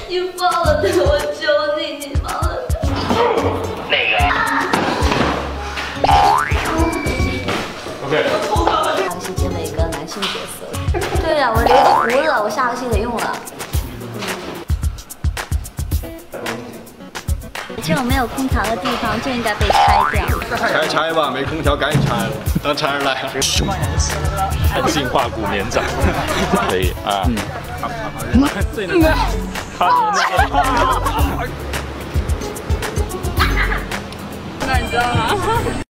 你放了他，我求你，你放了他。 那个。OK。 下个星期的一个男性角色。对呀，我留个胡子，我下个星期得用了。这种没有空调的地方就应该被拆掉。 拆吧，没空调赶紧拆了，当拆人来。 进化古年长，可以啊。最能。 那你知道吗？